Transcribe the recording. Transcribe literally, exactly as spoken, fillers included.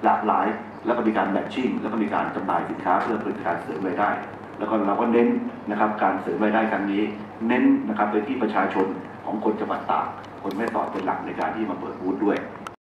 หลากหลายแล้วก็มีการแมทชิ่งแล้วก็มีการจำหน่ายสินค้าเพื่อเป็นการเสริมรายได้แล้วก็เราก็เน้นนะครับการเสริมรายได้ครั้งนี้เน้นนะครับไปที่ประชาชนของคนจังหวัดตากคนแม่สอดเป็นหลักในการที่มาเปิดบูธด้วย